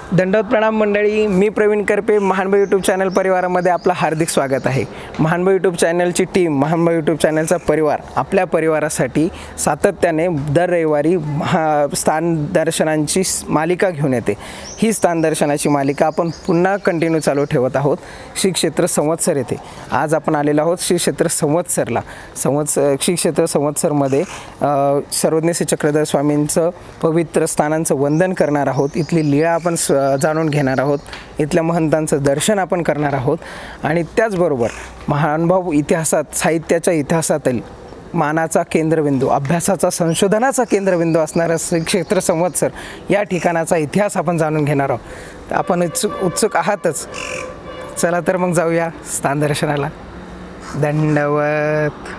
दंडवत प्रणाम मंडळी, मी प्रवीण करपे महानभाई यूट्यूब चॅनल परिवारामध्ये आपलं हार्दिक स्वागत आहे। महानभाई यूट्यूब चॅनलची टीम, महानभाई यूट्यूब चॅनलचा परिवार आपल्या परिवारासाठी सातत्याने दर रविवारी स्थान दर्शनांची मालिका घेऊन येते। ही स्थान दर्शनाची मालिका आपण पुन्हा कंटिन्यू चालू ठेवत आहोत श्री क्षेत्र संवत्सर येथे। आज आपण आलेलो आहोत श्री क्षेत्र संवत्सरला। श्री क्षेत्र संवत्सरमध्ये सर्वज्ञ श्री चक्रधर स्वामींचं पवित्र स्थानांचं वंदन करणार आहोत। इथली लीळा आपण जाणून घेणार आहोत, इथल्या महंतांचं दर्शन आपण करणार आहोत आणि त्याचबरोबर महानुभाव इतिहासात, साहित्याच्या इतिहासातील मानाचा केंद्रबिंदू, अभ्यासाचा, संशोधनाचा केंद्रबिंदू असणारा श्री क्षेत्र संवत्सर या ठिकाणाचा इतिहास आपण जाणून घेणार आहोत। आपण उत्सुक आहातच, चला तर मग जाऊया स्थान दर्शनाला। दंडवत।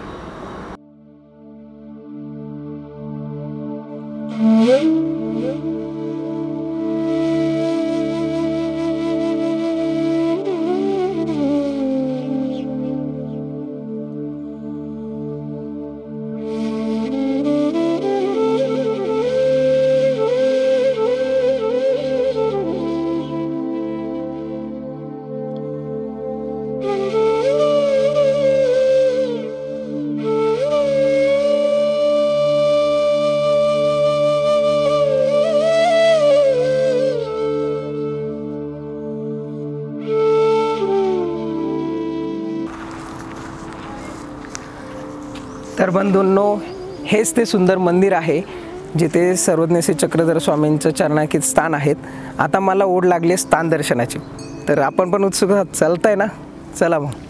तर बंधूंनो, हेच ते सुंदर मंदिर आहे जिथे सर्वज्ञ श्री चक्रधर स्वामींचं चरणांकित स्थान आहेत। आता मला ओढ लागली स्थान दर्शनाची, तर आपण पण उत्सुक आहात, चालताय ना? चला मग।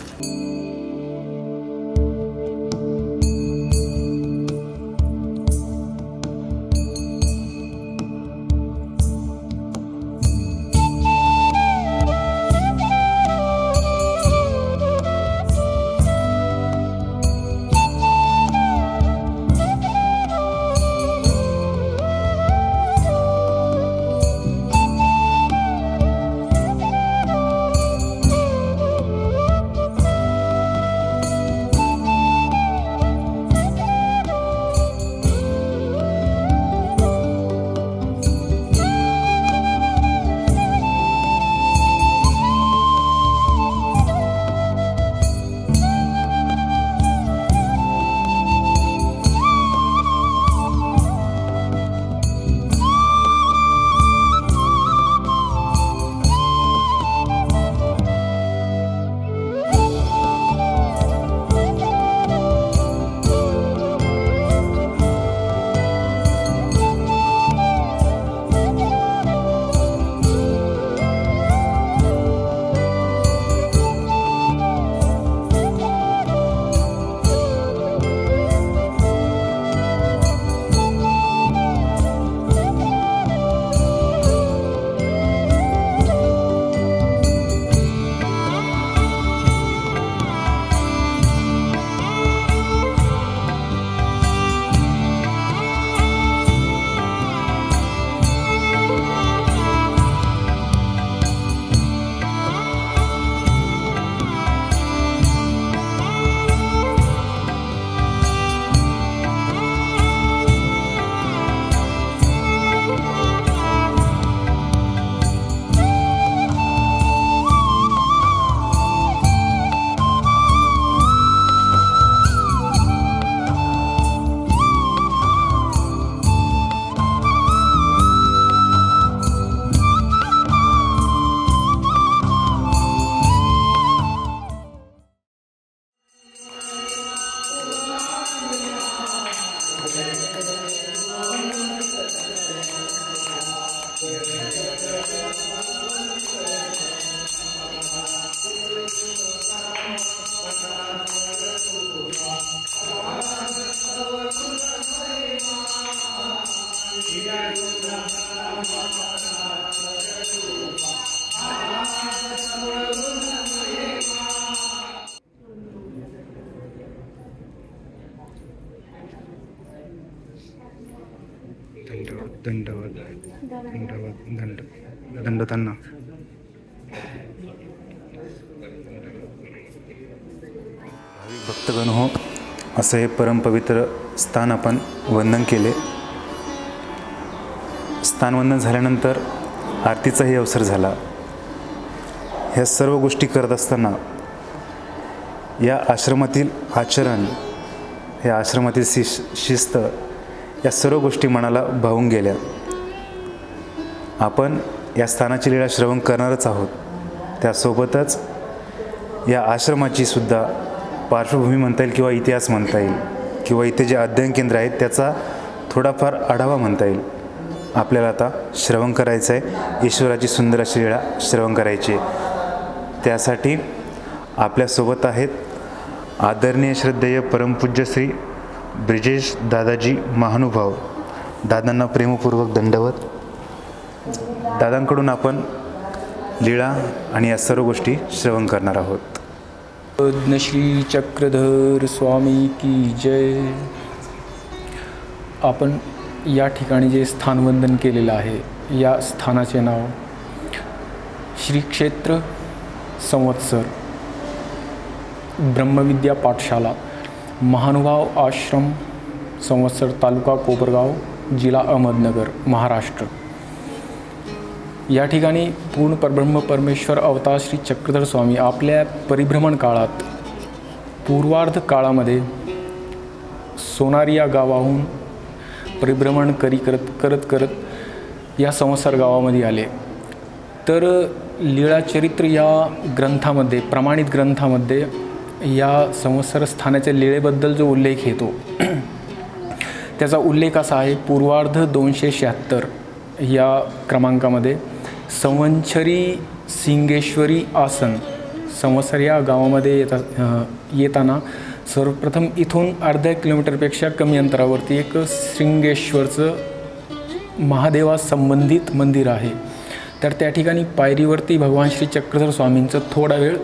दंडवत दंडवत दंडतांना भक्तगण हो, असं हे परमपवित्र स्थान आपण वंदन केले। स्थानवंदन झाल्यानंतर आरतीचाही अवसर झाला. ह्या सर्व गोष्टी करत असताना या आश्रमातील आचरण, या आश्रमातील शिस्त, या सर्व गोष्टी मनाला भावून गेल्या. आपण या स्थानाची लीळा श्रवण करणारच आहोत. त्यासोबतच या आश्रमाची सुद्धा पार्श्वभूमी म्हणता येईल किंवा इतिहास म्हणता येईल किंवा इथे जे अध्ययन केंद्र आहेत त्याचा थोडाफार आढावा म्हणता येईल. आपल्याला आता श्रवण करायचं आहे. ईश्वराची सुंदर अशी लीळा श्रवण करायची आहे. त्यासाठी आपल्यासोबत आहेत आदरणीय श्रद्धेय परमपूज्य श्री ब्रिजेश दादाजी महानुभाव. दादांना प्रेमपूर्वक दंडवत. दादांकडून आपण लीळा आणि या सर्व गोष्टी श्रवण करणार आहोत. श्री चक्रधर स्वामी की जय. आपण या ठिकाणी जे स्थानवंदन केलेलं आहे, या स्थानाचे नाव श्री क्षेत्र संवत्सर ब्रह्मविद्या पाठशाला, महानुभाव आश्रम, संवत्सर, तालुका कोपरगाव, जिल्हा अहमदनगर, महाराष्ट्र. या ठिकाणी पूर्ण परब्रह्म परमेश्वर अवतार श्री चक्रधर स्वामी आपल्या परिभ्रमण काळात, पूर्वार्ध काळामध्ये सोनारी या गावाहून परिभ्रमण करत या संवत्सर गावामध्ये आले. तर लीळा चरित्र या ग्रंथामध्ये, प्रमाणित ग्रंथामध्ये या संवत्सर स्थानाच्या लीळेबद्दल जो उल्लेख येतो त्याचा उल्लेख असा आहे. पूर्वार्ध 276 या क्रमांकामध्ये संवत्सरी सिंगेश्वरी आसन, संवत्सर या गावामध्ये येताना सर्वप्रथम इथून अर्ध्या किलोमीटरपेक्षा कमी अंतरावरती एक श्रिंगेश्वरचं महादेवास संबंधित मंदिर आहे. तर त्या ठिकाणी पायरीवरती भगवान श्री चक्रधर स्वामींचं थोडा वेळ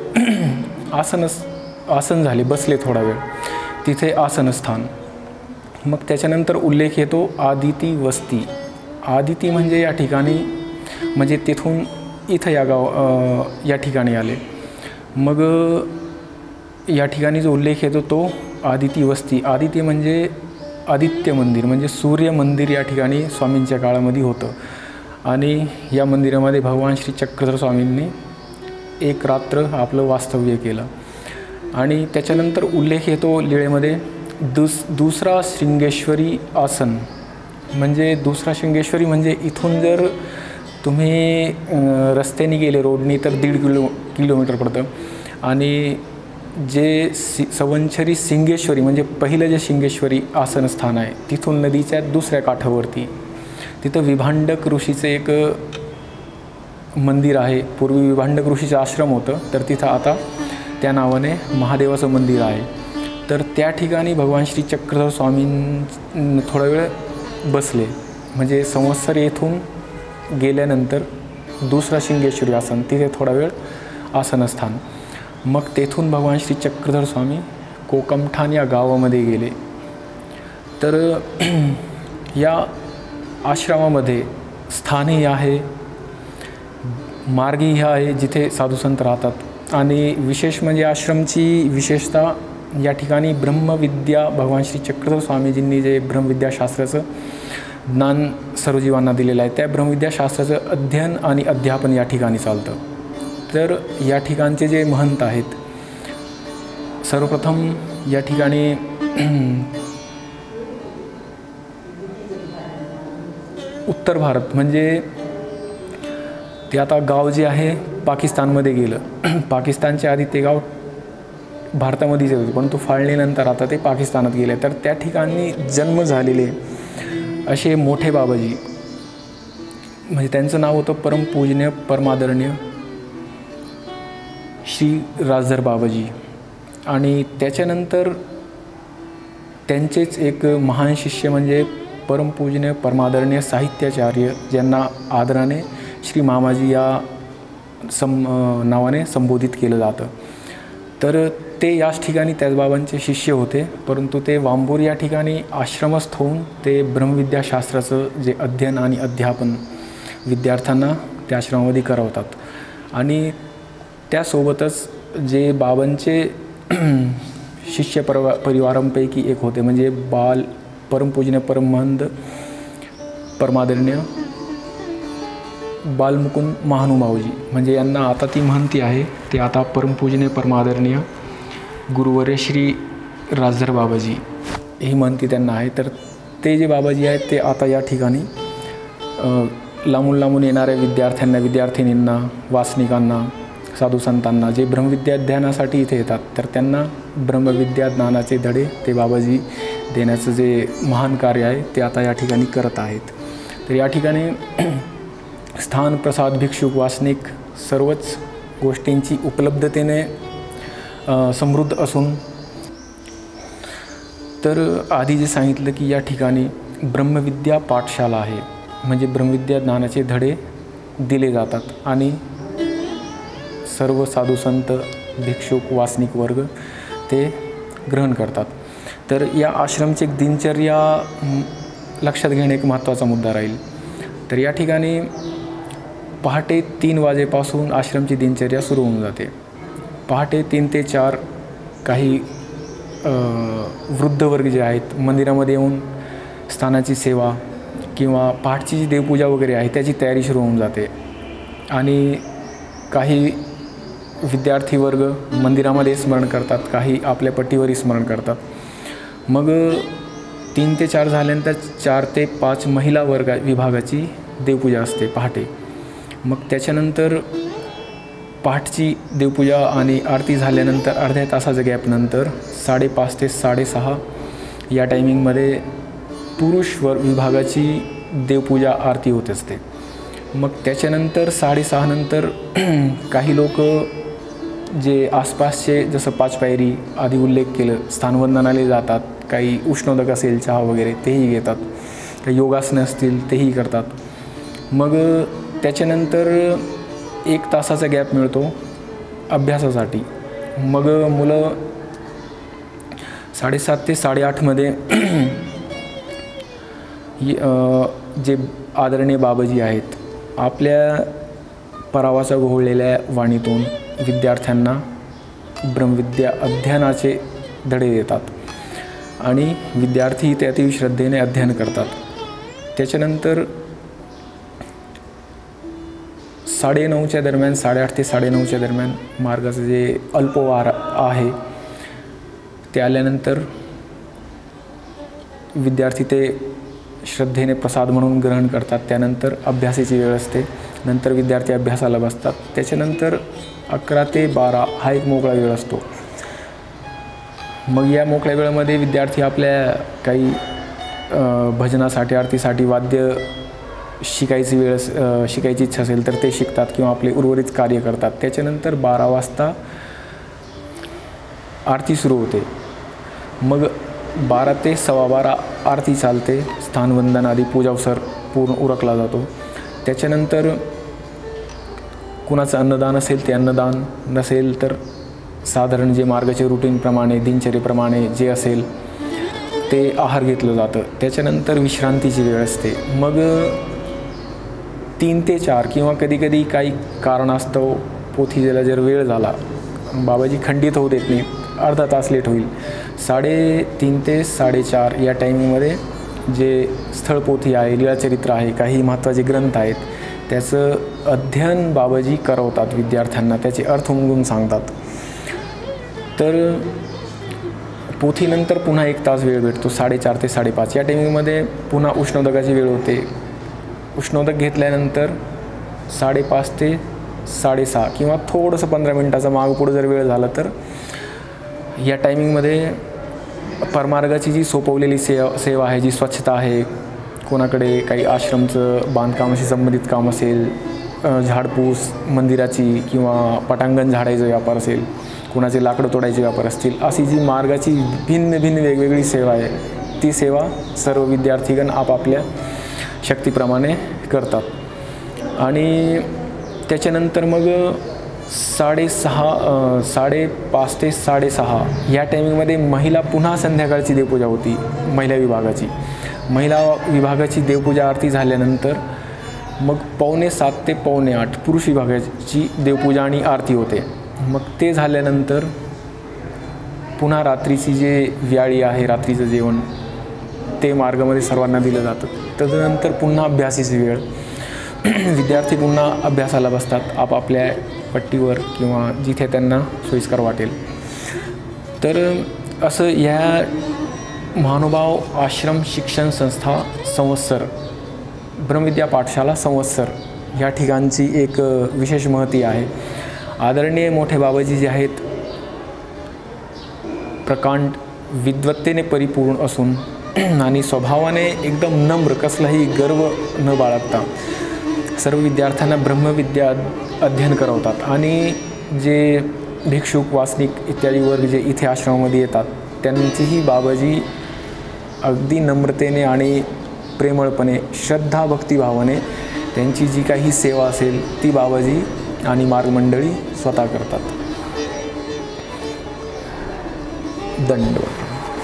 आसन झाले, बसले थोडा वेळ तिथे आसनस्थान. मग त्याच्यानंतर उल्लेख येतो आदिती वस्ती. आदिती म्हणजे या ठिकाणी, म्हणजे तिथून इथं या ठिकाणी आले. मग या ठिकाणी जो उल्लेख येतो तो आदिती वस्ती. आदिती म्हणजे आदित्य मंदिर, म्हणजे सूर्य मंदिर या ठिकाणी स्वामींच्या काळामध्ये होतं. आणि या मंदिरामध्ये भगवान श्री चक्रधर स्वामींनी एक रात्र आपलं वास्तव्य केलं. आणि त्याच्यानंतर उल्लेख येतो लीळेमध्ये दुसरा श्रिंगेश्वरी आसन. म्हणजे दुसरा श्रिंगेश्वरी म्हणजे इथून जर तुम्ही रस्त्याने गेले रोडनी तर 1.5 किलोमीटर पडतं. आणि जे संवत्सरी सिंगेश्वरी म्हणजे पहिलं जे सिंगेश्वरी आसनस्थान आहे तिथून नदीच्या दुसऱ्या काठावरती तिथं विभांडक ऋषीचं एक मंदिर आहे. पूर्वी विभांडक ऋषीचं आश्रम होतं, तर तिथं आता त्या नावाने महादेवाचं मंदिर आहे. तर त्या ठिकाणी भगवान श्री चक्रधर स्वामी थोडा वेळ बसले. म्हणजे संवत्सर येथून गेल्यानंतर दुसरा सिंगेश्वरी आसन, तिथे थोडा वेळ आसनस्थान. मग तेथून भगवान श्री चक्रधर स्वामी कोकमठाण या गावामध्ये गेले. तर या आश्रमामध्ये स्थानही आहे, मार्गही आहे जिथे साधुसंत राहतात. आणि विशेष म्हणजे आश्रमची विशेषता या ठिकाणी ब्रह्मविद्या, भगवान श्री चक्रधर स्वामीजींनी जे ब्रह्मविद्याशास्त्राचं ज्ञान सर्व जीवांना दिलेलं आहे, त्या ब्रह्मविद्याशास्त्राचं अध्ययन आणि अध्यापन या ठिकाणी चालतं. तर या ठिकाणचे जे महंत आहेत, सर्वप्रथम या ठिकाणी उत्तर भारत म्हणजे ते आता गाव जे आहे पाकिस्तानमध्ये गेलं. पाकिस्तानच्या आधी ते गाव भारतामध्येच होते, परंतु फाळणीनंतर आता ते पाकिस्तानात गेले. तर त्या ठिकाणी जन्म झालेले असे मोठे बाबाजी, म्हणजे त्यांचं नाव होतं परमपूजनीय परमादरणीय श्री राजधर बाबाजी. आणि त्याच्यानंतर त्यांचेच एक महान शिष्य म्हणजे परमपूजनीय परमादरणीय साहित्याचार्य, ज्यांना आदराने श्री मामाजी या नावाने संबोधित केलं जातं. तर ते याच ठिकाणी त्याच बाबांचे शिष्य होते, परंतु ते वांबूर या ठिकाणी आश्रमस्थ होऊन ते ब्रह्मविद्याशास्त्राचं जे अध्ययन आणि अध्यापन विद्यार्थ्यांना त्या आश्रमामध्ये करवतात. आणि त्यासोबतच जे बाबांचे शिष्य परिवारांपैकी एक होते, म्हणजे परमपूजनीय परमहंत परमादरणीय बालमुकुंद महानुभावजी, म्हणजे यांना आता ती महंती आहे ते आता परमपूजनीय परमादरणीय गुरुवर्य श्री राजधर बाबाजी ही महंती त्यांना आहे. तर ते जे बाबाजी आहेत ते आता या ठिकाणी लांबून लांबून येणाऱ्या विद्यार्थ्यांना, विद्यार्थिनींना, वासनिकांना, साधू संतांना जे ब्रह्मविद्या ध्यानासाठी इथे येतात तर त्यांना ब्रह्मविद्या ज्ञानाचे धडे ते बाबाजी देण्याचं जे महान कार्य आहे ते आता या ठिकाणी करत आहेत. तर या ठिकाणी स्थान, प्रसाद, भिक्षुक, वासनिक सर्वच गोष्टींची उपलब्धतेने समृद्ध असून, तर आधी जे सांगितलं की या ठिकाणी ब्रह्मविद्या पाठशाला आहे, म्हणजे ब्रह्मविद्या ज्ञानाचे धडे दिले जातात आणि सर्व साधू संत, भिक्षुक, वासनिक वर्ग ते ग्रहण करतात. तर या आश्रमची एक दिनचर्या लक्षात घेणे एक महत्त्वाचा मुद्दा राहील. तर या ठिकाणी पहाटे 3 वाजेपासून आश्रमची दिनचर्या सुरू होऊन जाते. पहाटे 3 ते 4 काही वृद्ध वर्ग जे आहेत मंदिरामध्ये येऊन स्थानाची सेवा किंवा पहाटची जी देवपूजा वगैरे आहे त्याची तयारी सुरू होऊन जाते आणि काही विद्यार्थी वर्ग मंदिरामध्ये स्मरण करतात, काही आपल्या पट्टीवरही स्मरण करतात. मग 3 ते 4 झाल्यानंतर 4 ते 5 महिला वर्ग विभागाची देवपूजा असते पहाटे. मग त्याच्यानंतर पहाटची देवपूजा आणि आरती झाल्यानंतर अर्ध्या तासाच्या गॅपनंतर 5:30 ते 6:30 या टायमिंगमध्ये पुरुष विभागाची देवपूजा आरती होत असते. मग त्याच्यानंतर 6:30 नंतर काही लोक जे आसपासचे जसं 5 पायरी आधी उल्लेख केलं स्थानवंदनाला जातात, काही उष्णोदक असेल चहा वगैरे तेही घेतात, काही योगासनं असतील तेही करतात. मग त्याच्यानंतर 1 तासाचा गॅप मिळतो अभ्यासासाठी. मग मुलं 7:30 ते 8:30मध्ये जे आदरणीय बाबाजी आहेत आपल्या परावाचा घोळलेल्या वाणीतून विद्यार्थ्यांना ब्रह्मविद्या अध्ययनाचे धडे देतात आणि विद्यार्थी ते अति श्रद्धेने अध्ययन करतात. त्याच्यानंतर 9:30च्या दरम्यान, 8:30 ते 9:30च्या दरम्यान मार्गाचं जे अल्पवार आहे ते आल्यानंतर विद्यार्थी ते श्रद्धेने प्रसाद म्हणून ग्रहण करतात. त्यानंतर अभ्यासाची वेळ असते, नंतर विद्यार्थी अभ्यासाला बसतात. त्याच्यानंतर 11 ते 12 हा एक मोकळा वेळ असतो. मग या मोकळ्या वेळेमध्ये विद्यार्थी आपल्या काही भजनासाठी, आरतीसाठी वाद्य शिकायची इच्छा असेल तर ते शिकतात किंवा आपले उर्वरित कार्य करतात. त्याच्यानंतर 12 वाजता आरती सुरू होते. मग 12 ते 12:15 आरती चालते, स्थानवंदन आदी पूजावसर पूर्ण उरकला जातो. त्याच्यानंतर कुणाचं अन्नदान असेल ते अन्नदान, नसेल तर साधारण जे मार्गाचे रुटीनप्रमाणे दिनचर्येप्रमाणे जे असेल ते आहार घेतलं जातं. त्याच्यानंतर विश्रांतीची वेळ असते. मग 3 ते 4 किंवा कधीकधी काही कारणास्तव पोथीला जर वेळ झाला, बाबाजी खंडित होऊ देत नाही, अर्धा तास लेट होईल, 3:30 ते 4:30 या टायमिंगमध्ये जे स्थळपोथी आहे, लीळाचरित्र आहे, काही महत्त्वाचे ग्रंथ आहेत त्याचं अध्ययन बाबाजी करवतात विद्यार्थ्यांना, त्याचे अर्थ उमगून सांगतात. तर पोथीनंतर पुन्हा 1 तास वेळ भेटतो 4:30 ते 5:30 या टायमिंगमध्ये पुन्हा उष्णोदकाची वेळ होते. उष्णोदक घेतल्यानंतर 5:30 ते 6:30 किंवा थोडंसं 15 मिनटाचा मागं पुढं जर वेळ झाला तर या टायमिंगमध्ये परमार्गाची जी सोपवलेली सेवा आहे, जी स्वच्छता आहे, कोणाकडे काही आश्रमचं बांधकामाशी संबंधित काम असेल, झाडपूस मंदिराची किंवा पटांगण झाडायचा व्यापार असेल, कोणाचे लाकडं तोडायचे व्यापार असतील, अशी जी मार्गाची भिन्न वेगवेगळी सेवा आहे ती सेवा सर्व विद्यार्थीगण आपापल्या शक्तीप्रमाणे करतात. आणि त्याच्यानंतर मग 5:30 ते 6:30 या टायमिंगमध्ये महिला पुन्हा संध्याकाळची देवपूजा होती. महिला विभागाची देवपूजा आरती झाल्यानंतर मग 7:15 ते 7:45 पुरुष विभागाची देवपूजा आणि आरती होते. मग ते झाल्यानंतर पुन्हा रात्रीची जे व्याळी आहे, रात्रीचं जेवण ते मार्गामध्ये सर्वांना दिलं जातं. तदनंतर पुन्हा अभ्यासाची वेळ. विद्यार्थी पुन्हा अभ्यासाला बसतात आपापल्या पट्टीवर किंवा जिथे त्यांना सोयीस्कर वाटेल. तर असं या महानुभाव आश्रम शिक्षण संस्था संवत्सर ब्रह्मविद्या पाठशाला संवत्सर ह्या ठिकाणची एक विशेष महती आहे. आदरणीय मोठे बाबाजी जे आहेत प्रकांड विद्वत्तेने परिपूर्ण असून आणि स्वभावाने एकदम नम्र, कसलाही गर्व न बाळगता सर्व विद्यार्थ्यांना ब्रह्मविद्या अध्ययन करवतात. आणि जे भिक्षुक वासनिक इत्यादी वर्ग जे इथे आश्रमामध्ये येतात त्यांचीही बाबाजी अगदी नम्रतेने आणि प्रेमळपणे श्रद्धा भक्तिभावाने त्यांची जी काही सेवा असेल ती बाबाजी आणि मार्गमंडळी स्वतः करतात. दंडवत.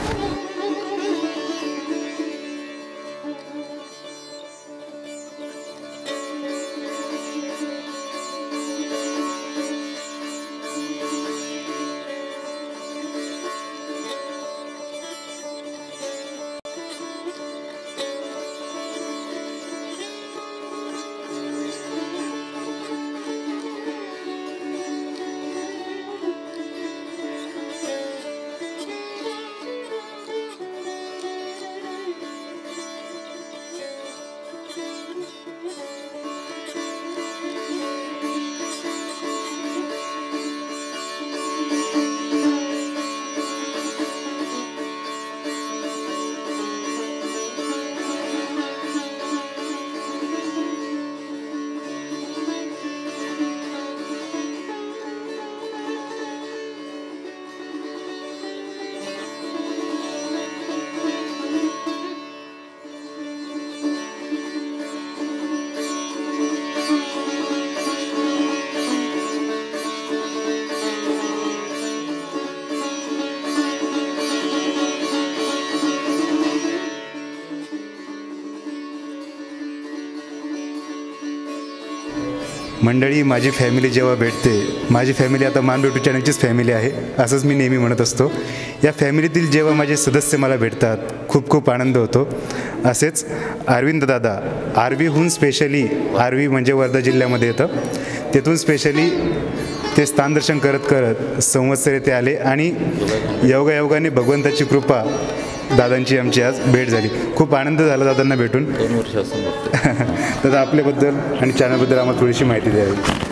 मंडळी, माझी फॅमिली जेव्हा भेटते, माझी फॅमिली आता महानभाई यूट्यूब चॅनलचीच फॅमिली आहे असंच मी नेहमी म्हणत असतो. या फॅमिलीतील जेव्हा माझे सदस्य मला भेटतात खूप खूप आनंद होतो. असेच अरविंद दादा आर्वीहून स्पेशली, आर्वी म्हणजे वर्धा जिल्ह्यामध्ये येतं, तेथून स्पेशली ते स्थानदर्शन करत करत संवत्सर येथे आले आणि योगायोगाने भगवंताची कृपा दादांची आमची आज भेट झाली. खूप आनंद झाला दादांना भेटून. 2 वर्षापासून दादा आपल्याबद्दल आणि चॅनलबद्दल आम्हाला थोडीशी माहिती द्यावी.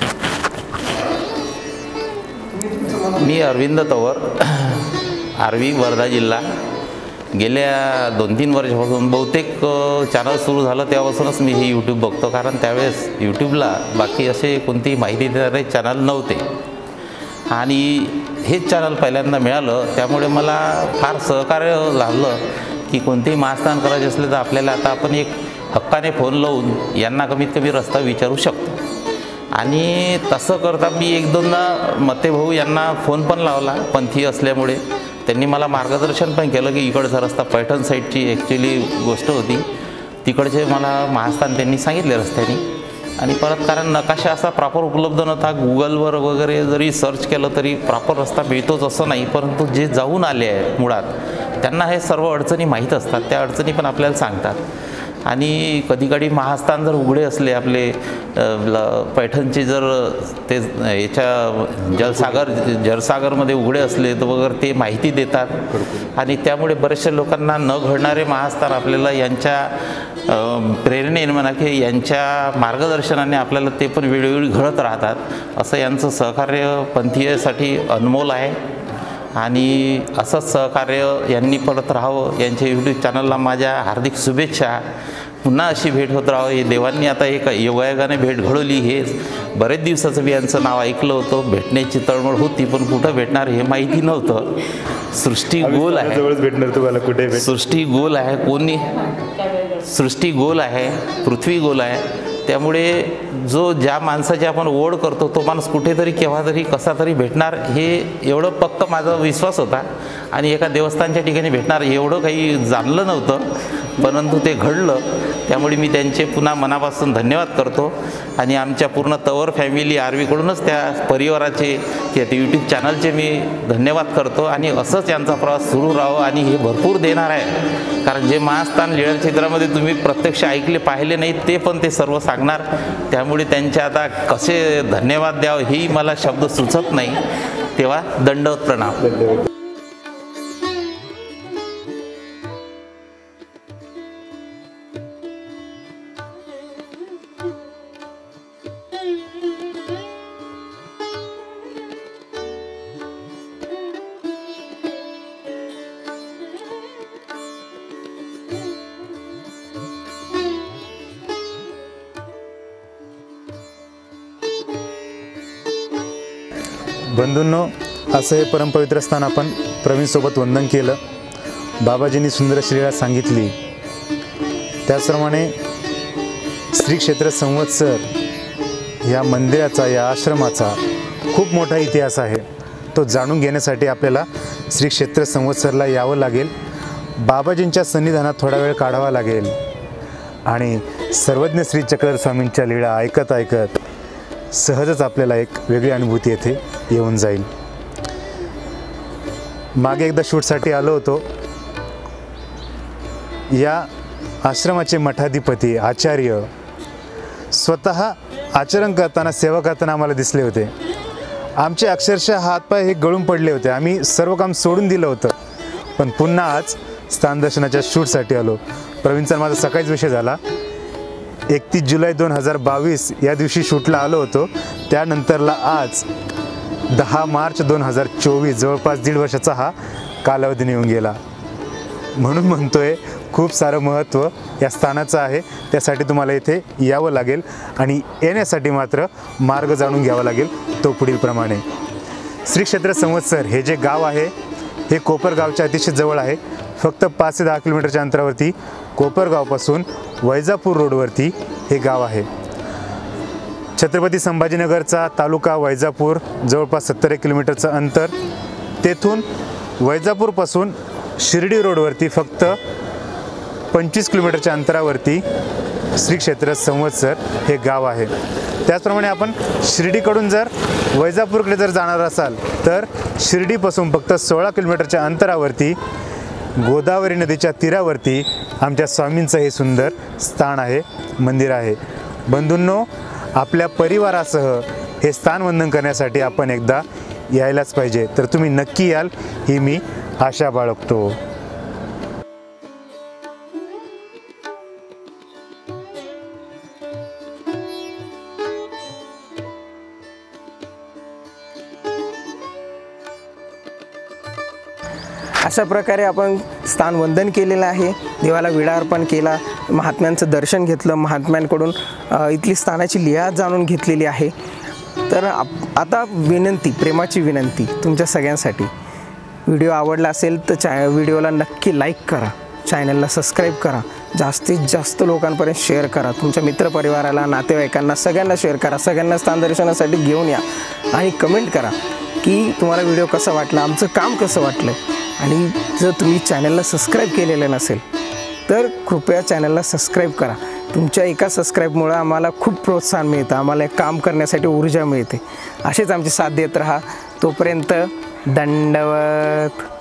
मी अरविंद तवर, आर्वी वर्धा जिल्हा. गेल्या 2-3 वर्षापासून बहुतेक चॅनल सुरू झालं तेव्हापासूनच मी हे यूट्यूब बघतो, कारण त्यावेळेस यूट्यूबला बाकी असे कोणतीही माहिती देणारे चॅनल नव्हते आणि हेच चॅनल पहिल्यांदा मिळालं. त्यामुळे मला फार सहकार्य लाभलं की कोणतेही महास्थान करायचे असले तर आपल्याला आता आपण एक हक्काने फोन लावून यांना कमीत कमी रस्ता विचारू शकतो. आणि तसं करता मी 1-2दा मते भाऊ यांना फोन पण लावला. पंथी असल्यामुळे त्यांनी मला मार्गदर्शन पण केलं की इकडचा रस्ता पैठण साईडची ॲक्च्युली गोष्ट होती, तिकडचे मला महास्थान त्यांनी सांगितले रस्त्याने. आणि परत कारण नकाशा असा प्रॉपर उपलब्ध नव्हता, गुगलवर वगैरे जरी सर्च केलं तरी प्रॉपर रस्ता मिळतोच असं नाही, परंतु जे जाऊन आले आहेत मुळात त्यांना हे सर्व अडचणी माहीत असतात, त्या अडचणी पण आपल्याला सांगतात. आणि कधीकधी महास्थान जर उघडे असले आपले पैठणचे जर ते याच्या जलसागरमध्ये उघडे असले तर वगैरे ते माहिती देतात. आणि त्यामुळे बरेचशा लोकांना न घडणारे महास्थान आपल्याला यांच्या प्रेरणेने म्हणा की यांच्या मार्गदर्शनाने आपल्याला ते पण वेळोवेळी घडत राहतात. असं यांचं सहकार्य पंथीयसाठी अनमोल आहे आणि असंच सहकार्य यांनी परत राहावं. यांच्या यूट्यूब चॅनलला माझ्या हार्दिक शुभेच्छा. पुन्हा अशी भेट होत राहावं. हे देवांनी आता एक योगायोगाने भेट घडवली. हे बरेच दिवसाचं मी यांचं नाव ऐकलं होतं, भेटण्याची तळमळ होती पण कुठं भेटणार हे माहिती नव्हतं. सृष्टी गोल आहे, भेटणार तुम्हाला कुठे? सृष्टी गोल आहे, कोणी सृष्टी गोल आहे, पृथ्वी गोल आहे. त्यामुळे जो ज्या माणसाची आपण ओढ करतो तो माणूस कुठेतरी केव्हा तरी कसा तरी भेटणार हे एवढं पक्का माझा विश्वास होता. आणि एका देवस्थानच्या ठिकाणी भेटणार एवढं काही जाणलं नव्हतं, परंतु ते घडलं. त्यामुळे मी त्यांचे पुन्हा मनापासून धन्यवाद करतो आणि आमच्या पूर्ण तवर फॅमिली आर्वीकडूनच त्या परिवाराचे त्या यूट्यूब चॅनलचे मी धन्यवाद करतो आणि असंच यांचा प्रवास सुरू राहावं आणि हे भरपूर देणार आहे. कारण जे महास्थान लीळा क्षेत्रामध्ये तुम्ही प्रत्यक्ष ऐकले पाहिले नाही ते पण ते सर्व सांगणार. त्यामुळे त्यांचे आता कसे धन्यवाद द्यावं हेही मला शब्द सुचत नाही. तेव्हा दंडवत प्रणाम. बंधूंनो, असं हे परमपवित्र स्थान आपण प्रवीणसोबत वंदन केलं. बाबाजींनी सुंदर श्रीला सांगितली. त्याचप्रमाणे श्री क्षेत्र संवत्सर या मंदिराचा, या आश्रमाचा खूप मोठा इतिहास आहे. तो जाणून घेण्यासाठी आपल्याला श्री क्षेत्र संवत्सरला यावं लागेल. बाबाजींच्या सन्निधानात थोडा वेळ काढावा लागेल आणि सर्वज्ञ श्री चक्रधर स्वामींच्या लीळा ऐकत ऐकत सहजच आपल्याला एक वेगळी अनुभूती येथे येऊन जाईल. मागे एकदा शूटसाठी आलो होतो. या आश्रमाचे मठाधिपती आचार्य स्वतः आचरण करताना, सेवा करताना आम्हाला दिसले होते. आमचे अक्षरशः हातपाय हे गळून पडले होते. आम्ही सर्व काम सोडून दिलं होतं, पण पुन्हा आज स्थानदर्शनाच्या शूटसाठी आलो. प्रवीणचा माझा सकाळीच विषय झाला. 31 जुलै 2022 या दिवशी शूटला आलो होतो. त्यानंतरला आज 10 मार्च 2024, जवळपास 1.5 वर्षाचा हा कालावधी निघून गेला. म्हणून म्हणतोय खूप सारं महत्त्व या स्थानाचं आहे. त्यासाठी तुम्हाला इथे यावं लागेल आणि येण्यासाठी मात्र मार्ग जाणून घ्यावा लागेल. तो पुढीलप्रमाणे श्री क्षेत्र संवत्सर हे जे गाव आहे हे कोपरगावच्या अतिशय जवळ आहे. फक्त 5 ते 10 किलोमीटरच्या अंतरावरती कोपरगावपासून वैजापूर रोडवरती हे गाव आहे. छत्रपती संभाजीनगरचा तालुका वैजापूर, जवळपास 70 किलोमीटरचं अंतर. तेथून वैजापूरपासून शिर्डी रोडवरती फक्त 25 किलोमीटरच्या अंतरावरती श्री क्षेत्र संवत्सर हे गाव आहे. त्याचप्रमाणे आपण शिर्डीकडून जर वैजापूरकडे जर जाणार असाल तर शिर्डीपासून फक्त 16 किलोमीटरच्या अंतरावरती गोदावरी नदीच्या तीरावरती आमच्या स्वामींचं हे सुंदर स्थान आहे, मंदिर आहे. बंधूंनो, आपल्या परिवारासह हे स्थान वंदन करण्यासाठी आपण एकदा यायलाच पाहिजे. तर तुम्ही नक्की याल ही मी आशा बाळगतो. अशा प्रकारे आपण स्थान वंदन केलेलं आहे. देवाला विडा अर्पण केला, महात्म्यांचं दर्शन घेतलं, महात्म्यांकडून इथली स्थानाची लिहाज जाणून घेतलेली आहे. तर आता विनंती, प्रेमाची विनंती तुमच्या सगळ्यांसाठी, व्हिडिओ आवडला असेल तर व्हिडिओला नक्की लाईक करा, चॅनलला सबस्क्राईब करा, जास्तीत जास्त लोकांपर्यंत शेअर करा, तुमच्या मित्रपरिवाराला, नातेवाईकांना सगळ्यांना शेअर करा, सगळ्यांना स्थान दर्शनासाठी घेऊन या आणि कमेंट करा की तुम्हाला व्हिडिओ कसा वाटला, आमचं काम कसं वाटलं. आणि जर तुम्ही चॅनलला सबस्क्राईब केलेलं नसेल तर कृपया चॅनलला सबस्क्राईब करा. तुमच्या एका सबस्क्राईबमुळं आम्हाला खूप प्रोत्साहन मिळतं, आम्हाला काम करण्यासाठी ऊर्जा मिळते. असेच आमची साथ देत राहा. तोपर्यंत दंडवत.